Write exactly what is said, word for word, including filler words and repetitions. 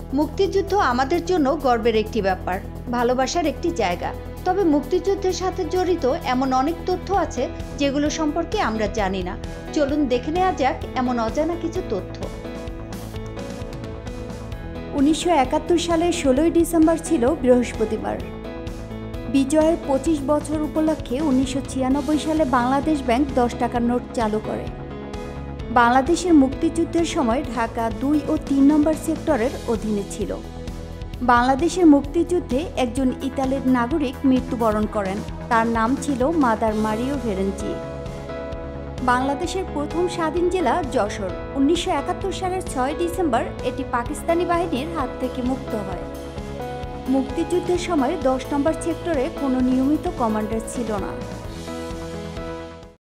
মুক্তিযুদ্ধ আমাদের জন্য গর্বের একটি ব্যাপার, ভালোবাসার একটি জায়গা। তবে মুক্তিযুদ্ধের সাথে জড়িত এমন অনেক তথ্য আছে যেগুলো সম্পর্কে আমরা জানি না। চলুন দেখে নেওয়া যাক এমন অজানা কিছু তথ্য। উনিশশো একাত্তর সালের ষোলোই ডিসেম্বর ছিল বৃহস্পতিবার। বিজয়ের পঁচিশ বছর উপলক্ষে উনিশশো ছিয়ানব্বই সালে বাংলাদেশ ব্যাংক দশ টাকার নোট চালু করে। বাংলাদেশের মুক্তিযুদ্ধের সময় ঢাকা দুই ও তিন নম্বর সেক্টরের অধীনে ছিল। বাংলাদেশের মুক্তিযুদ্ধে একজন ইতালির নাগরিক মৃত্যুবরণ করেন। তার নাম ছিল মাদার মারিও ভেরেঞ্চি। বাংলাদেশের প্রথম স্বাধীন জেলা যশোর। উনিশশো একাত্তর সালের ছয় ডিসেম্বর এটি পাকিস্তানি বাহিনীর হাত থেকে মুক্ত হয়। মুক্তিযুদ্ধের সময় দশ নম্বর সেক্টরে কোনো নিয়মিত কমান্ডার ছিল না।